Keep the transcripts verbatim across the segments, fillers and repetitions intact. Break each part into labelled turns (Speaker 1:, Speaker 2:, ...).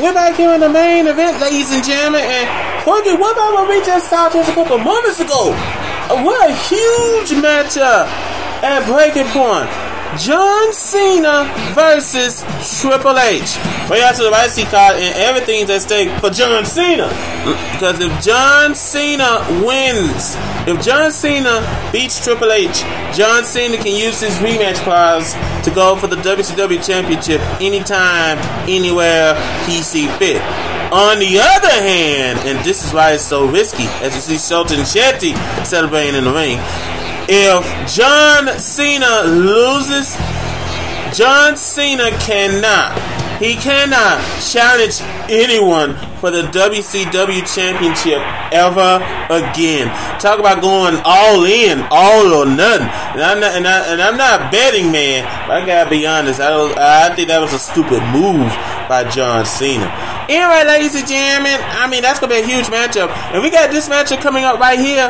Speaker 1: We're back here in the main event, ladies and gentlemen. And Corky, what about what we just saw just a couple moments ago? What a huge matchup at Breaking Point. John Cena versus Triple H. Right out to the right, see card, and everything's at stake for John Cena. Because if John Cena wins, if John Cena beats Triple H, John Cena can use his rematch clause to go for the W C W Championship anytime, anywhere he sees fit. On the other hand, and this is why it's so risky, as you see Shelton Shetty celebrating in the ring, if John Cena loses, John Cena cannot, he cannot challenge anyone for the W C W Championship ever again. Talk about going all in, all or nothing. And I'm not, and, I, and I'm not a betting man, but I gotta be honest. I don't, I think that was a stupid move by John Cena. Anyway, ladies and gentlemen, I mean, that's going to be a huge matchup. And we got this matchup coming up right here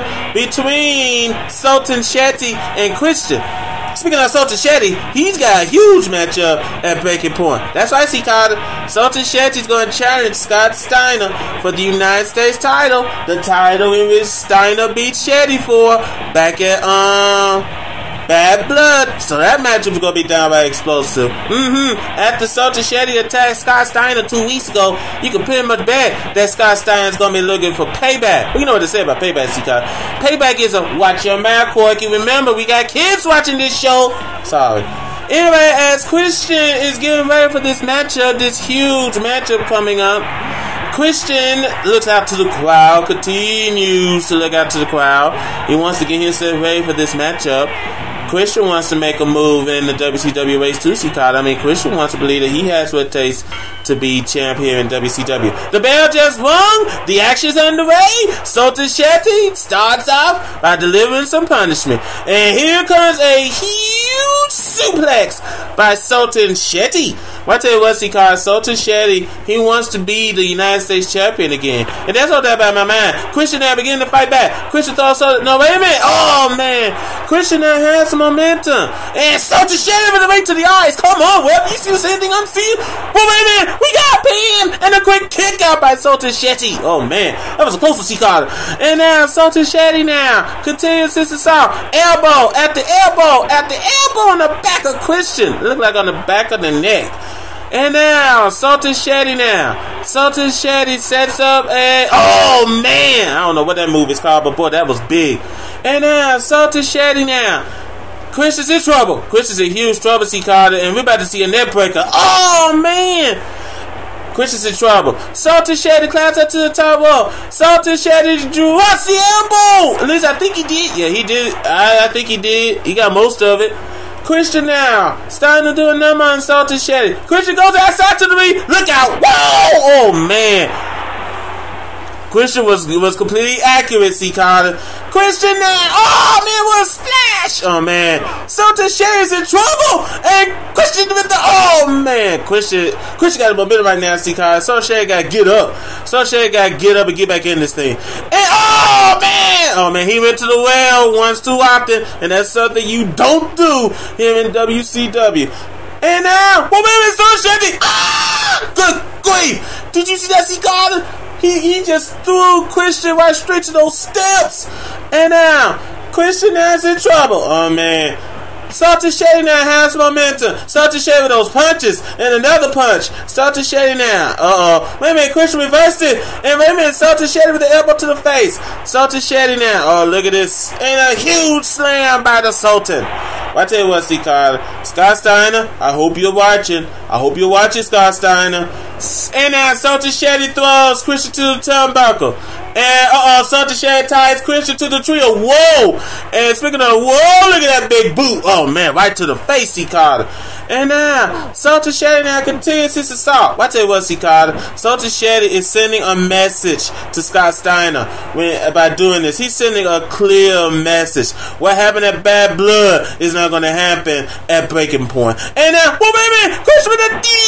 Speaker 1: between Sultan Shetty and Christian. Speaking of Sultan Shetty, he's got a huge matchup at Breaking Point. That's right, see, Carter. Sultan Shetty's going to challenge Scott Steiner for the United States title. The title in which Steiner beat Shetty for back at, um... Bad Blood. So that matchup is going to be downright explosive. Mm-hmm. After Sultan Shetty attacked Scott Steiner two weeks ago, you can pretty much bet that Scott Steiner is going to be looking for payback. Well, you know what to say about payback, C-Card. Payback is a watch your mouth, Corky. Remember, we got kids watching this show. Sorry. Anyway, as Christian is getting ready for this matchup, this huge matchup coming up, Christian looks out to the crowd, continues to look out to the crowd. He wants to get himself ready for this matchup. Christian wants to make a move in the W C W race too, C-Card. I mean, Christian wants to believe that he has what it takes to be champ here in W C W. The bell just rung. The action's underway. Sultan Shetty starts off by delivering some punishment. And here comes a huge suplex by Sultan Shetty. Well, I tell you what, C-Card, Sultan Shetty, he wants to be the United States champion again. And that's all that about my mind. Christian now beginning to fight back. Christian thought Sultan, no, wait a minute. Oh, man. Christian now has some momentum. And Sultan Shetty with the right to the eyes. Come on, Web. You see the same thing I'm seeing? Well, wait a minute. We got pinned. And a quick kick out by Sultan Shetty. Oh, man. That was a close to C-Card. And now Sultan Shetty now continues his assault. Elbow at the elbow. At the elbow on the back of Christian. It looked like on the back of the neck. And now, Sultan Shetty now. Sultan Shetty sets up a... Oh, man. I don't know what that move is called, but boy, that was big. And now, Sultan Shetty now. Christian's in trouble. Christian's in huge trouble, C. Carter, and we're about to see a net breaker. Oh, man. Christian's in trouble. Sultan Shetty climbs up to the top rope. Sultan Shetty drops the elbow. At least I think he did. Yeah, he did. I, I think he did. He got most of it. Christian now starting to do a number on Sultan Shetty. Christian goes outside to the ring. Look out! Whoa! Oh man! Christian was was completely accurate, C. Carter. Christian now. Oh man, what a splash! Oh man, Sultan Shetty is in trouble, and Christian with the oh man, Christian Christian got a momentum right now, C. Carter. Sultan Shetty got to get up. Sultan Shetty got to get up and get back in this thing. And oh man, oh man, he went to the well once too often, and that's something you don't do here in W C W. And now, well, wait a minute, Sultan Shetty. Ah, good grief! Did you see that, C. Carter? He, he just threw Christian right straight to those steps. And now, Christian is in trouble. Oh, man. Sultan Shetty now has momentum. Sultan Shetty with those punches. And another punch. Sultan Shetty now. Uh-oh. Wait a minute. Christian reversed it. And wait a minute. Sultan Shetty with the elbow to the face. Sultan Shetty now. Oh, look at this. And a huge slam by the Sultan. Well, I tell you what, C. Carter. Scott Steiner, I hope you're watching. I hope you're watching, Scott Steiner. And now Sultan Shetty throws Christian to the turnbuckle. And uh-oh, Sultan Shetty ties Christian to the trio. Whoa! And speaking of whoa, look at that big boot. Oh man, right to the face, C. Carter. And now Sultan Shetty now continues his assault. Well, I tell you what, C. Carter. Sultan Shetty is sending a message to Scott Steiner when, by doing this. He's sending a clear message. What happened at Bad Blood is not going to happen at Breaking Point. And now, well, wait a minute, Christian with a D D T.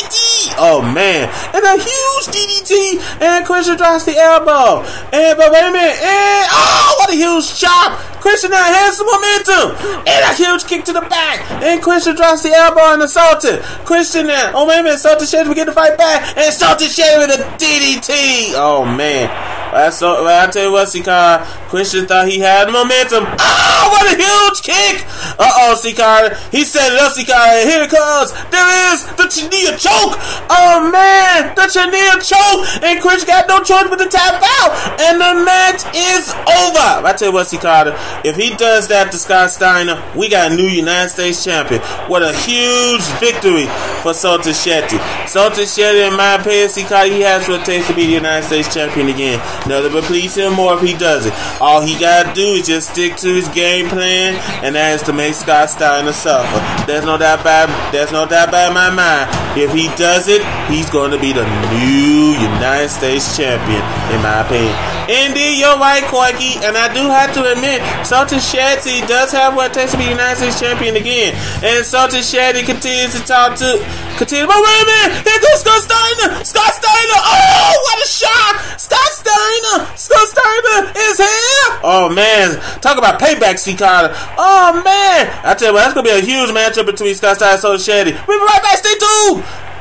Speaker 1: Oh man, and a huge D D T, and Christian drops the elbow. And but wait a minute, and oh, what a huge chop! Christian now has some momentum, and a huge kick to the back, and Christian drops the elbow on the Sultan. Christian now, oh wait a minute, Sultan Shetty will get the fight back, and Sultan Shetty with a D D T. Oh man, that's so. Well, I tell you what, Sikara, Christian thought he had momentum. Oh, what a huge kick! Uh oh, Sikara, he set it up, Sikara, and here it comes. There is the Chania choke. Oh man, the Chania choke, and Christian got no choice but to tap out, and the match is over. I tell you what, Sikara, if he does that to Scott Steiner, we got a new United States champion. What a huge victory for Sultan Shetty. Sultan Shetty, in my opinion, Sikara, he has what it takes to be the United States champion again. Nothing but please him more if he does it. All he gotta do is just stick to his game plan, and that is to make Scott Steiner suffer. There's no doubt about there's no doubt about my mind. If he does it, he's going to be the new United States champion, in my opinion. Indeed, you're right, Corky, and I do have to admit, Sultan Shetty does have what it takes to be United States champion again. And Sultan Shetty continues to talk to continue. But wait a minute, here goes Scott Steiner! Scott Steiner! Oh, what a shot! Scott Steiner! Scott Steiner is here! Oh man, talk about payback, Sikara. Oh man, I tell you what, that's gonna be a huge matchup between Scott Steiner and Sultan Shetty. We'll be right back, stay tuned!